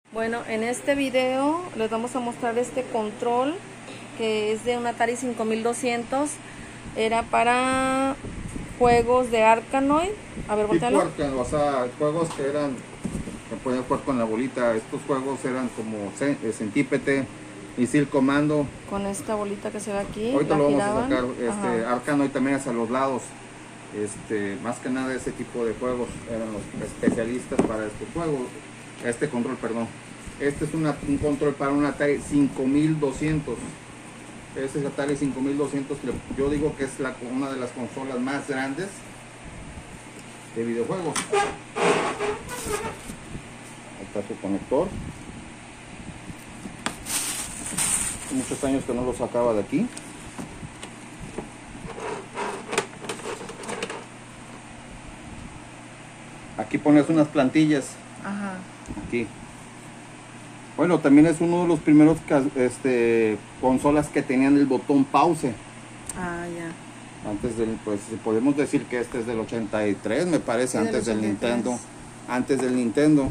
Bueno, en este video les vamos a mostrar este control que es de un Atari 5200. Era para juegos de Arkanoid. A ver, voltealo. O sea, juegos que eran, que podían jugar con la bolita. Estos juegos eran como Centípete, Misil Comando. Con esta bolita que se ve aquí. Ahorita lo vamos giraban. a sacar. Arkanoid también hacia los lados. Más que nada ese tipo de juegos eran los especialistas para este juego. Este control, perdón. Este es un control para un Atari 5200. Ese es Atari 5200, que yo digo que es una de las consolas más grandes de videojuegos. Ahí está su conector. Hace muchos años que no lo sacaba de aquí. Aquí pones unas plantillas. Ajá. Aquí. Bueno, también es uno de los primeros consolas que tenían el botón pause. Ah, ya. Antes del, pues podemos decir que este es del 83, me parece, Sí, antes del del 83. Nintendo. Antes del Nintendo.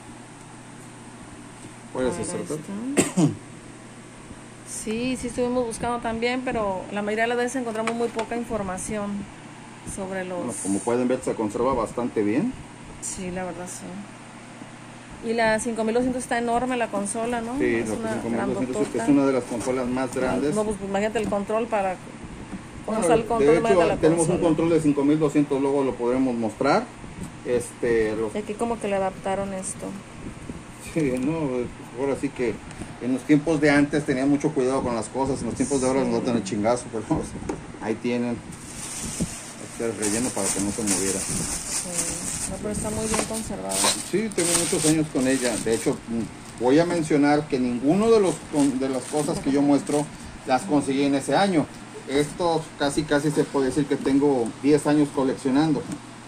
¿Puedes A ver, hacer ahí está. Sí, estuvimos buscando también, pero la mayoría de las veces encontramos muy poca información sobre los... Bueno, como pueden ver, se conserva bastante bien. Sí, la verdad sí. Y la 5200 está enorme la consola, ¿no? Sí, Es la una 5200 grandotota. es una de las consolas más grandes. No, pues imagínate el control para... ¿Cómo Bueno, está el control? de Imagínate hecho, la tenemos un consola. control de 5200, luego lo podremos mostrar. Y aquí como que le adaptaron esto. Sí, no, ahora sí que en los tiempos de antes tenían mucho cuidado con las cosas, en los tiempos de ahora no tener chingazo, pero ahí tienen el relleno para que no se moviera. Sí. No, pero está muy bien conservado. Sí, tengo muchos años con ella. De hecho, voy a mencionar que ninguno de las cosas que yo muestro las conseguí en ese año. Esto casi se puede decir que tengo 10 años coleccionando.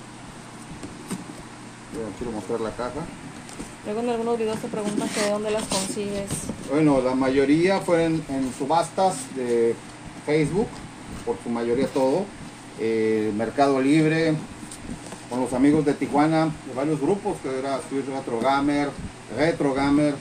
Quiero mostrar la caja. Luego en algunos videos te preguntan que de dónde las consigues. Bueno, la mayoría fueron en subastas de Facebook, por su mayoría todo. Mercado Libre, con los amigos de Tijuana, de varios grupos, que era Sweet Retro Gamer,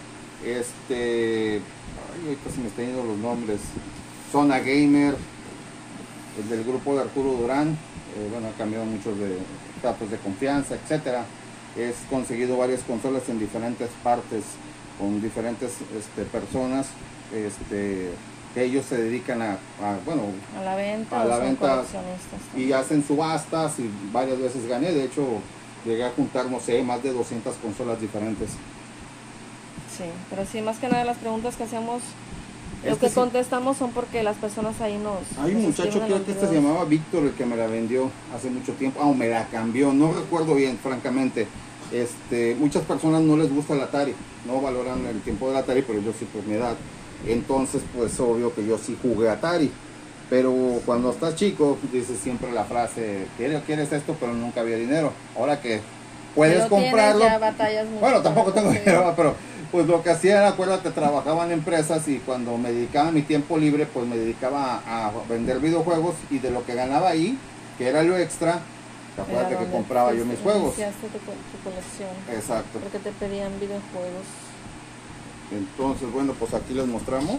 ahorita se me están yendo los nombres, Zona Gamer, el del grupo de Arturo Durán, bueno, ha cambiado muchos de datos de confianza, etcétera. He conseguido varias consolas en diferentes partes, con diferentes personas, que ellos se dedican a A la venta, a o la son venta coleccionistas también. y hacen subastas, y varias veces gané. De hecho, llegué a juntar, no sé, más de 200 consolas diferentes. Sí, pero sí, más que nada las preguntas que hacemos, lo que sí. contestamos son porque las personas ahí nos... Hay un nos muchacho, escriben en creo los que se videos. llamaba Víctor, el que me la vendió hace mucho tiempo, o me la cambió, no recuerdo bien, francamente. Muchas personas no les gusta el Atari, no valoran el tiempo del Atari, pero yo sí por mi edad. Entonces, pues obvio que yo sí jugué Atari. Pero cuando estás chico, dices siempre la frase, quieres esto, pero nunca había dinero. Ahora que puedes comprarlo. Ya batallas mucho. Bueno, tampoco tengo Sí. dinero, pero pues lo que hacía era, acuérdate, trabajaba en empresas, y cuando me dedicaba a mi tiempo libre, pues me dedicaba a vender videojuegos, y de lo que ganaba ahí, que era lo extra, acuérdate que compraba yo mis juegos. Iniciaste tu colección. Exacto. Porque te pedían videojuegos. Entonces, bueno, pues aquí les mostramos.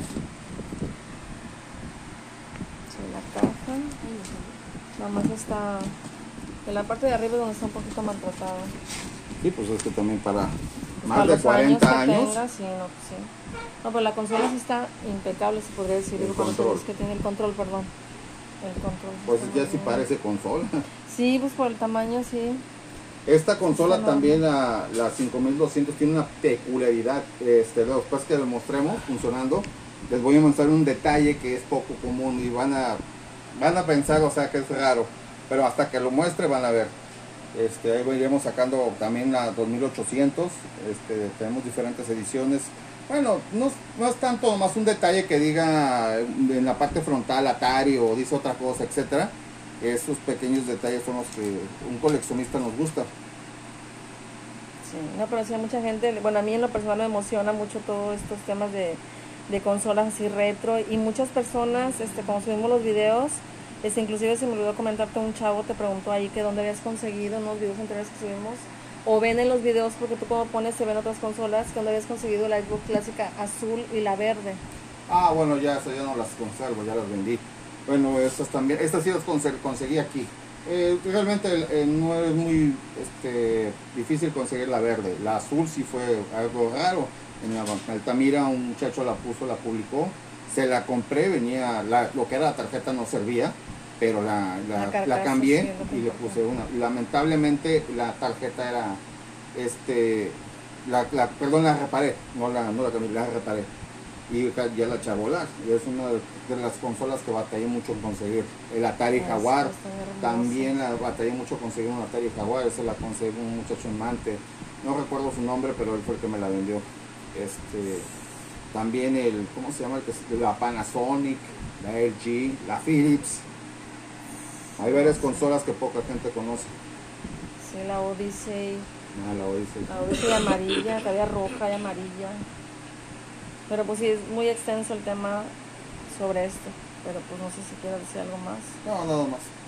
Sí, la caja. Nada más está... En la parte de arriba es donde está un poquito maltratada. Sí, pues es que también para Pues más para de los 40 años. años. Que tenga, sí, no, pues sí. No, pero la consola sí está impecable, se podría decir. El Digo, con los control. juegos que tiene el control, perdón. El control. Pues está ya muy sí bien. parece consola. Sí, pues por el tamaño, sí. Esta consola Está también, la 5200, tiene una peculiaridad. Después que lo mostremos funcionando, les voy a mostrar un detalle que es poco común, y van a pensar, o sea, que es raro, pero hasta que lo muestre van a ver. Ahí iremos sacando también la 2800. Tenemos diferentes ediciones. Bueno, no es tanto más un detalle que diga en la parte frontal Atari o dice otra cosa, etcétera. Esos pequeños detalles son los que un coleccionista nos gusta. Sí, no, pero sí, a mucha gente, bueno, a mí en lo personal me emociona mucho todos estos temas de consolas así retro, y muchas personas, como subimos los videos, inclusive se me olvidó comentarte, un chavo te preguntó ahí que dónde habías conseguido unos videos anteriores que subimos, o ven en los videos, porque tú como pones se ven otras consolas, que no habías conseguido la Xbox clásica azul y la verde. Ah, bueno, ya no las conservo, ya las vendí. Bueno, estas también, estas sí las conseguí aquí. Realmente no es muy difícil conseguir la verde. La azul sí fue algo raro. En Altamira un muchacho la puso, la publicó. Se la compré, venía, lo que era la tarjeta no servía, pero la cambié y le puse una. Lamentablemente la tarjeta era, perdón, la reparé, no la cambié, la reparé. Y ya la eché a volar. Es una de las consolas que batallé mucho conseguir. El Atari Jaguar, también batallé mucho conseguir un Atari Jaguar. Ese la conseguí un muchacho en Mante, no recuerdo su nombre, pero él fue el que me la vendió. También ¿cómo se llama? La Panasonic, la LG, la Philips. Hay varias consolas que poca gente conoce. Sí, la Odyssey. La Odyssey. La Odyssey amarilla, que había roja y amarilla. Pero pues sí, es muy extenso el tema sobre esto. Pero pues no sé si quieres decir algo más. No, nada más.